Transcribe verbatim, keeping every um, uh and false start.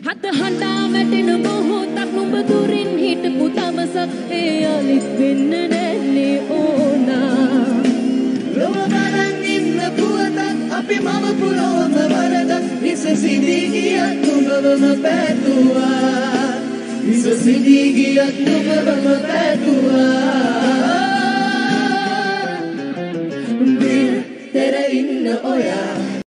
හත හඬා වැටෙන මොහොතක් නුඹ දුරින් හිටපු දවසක් ඒ අලිත් වෙන්න නැන්නේ ඕනා ලොව බලන් ඉන්න පුවතක් අපි මම පුරවම වරදක් විස සිදී ගියත් නුඹවම පැතුවා විස සිදී ගියත් නුඹවම පැතුවා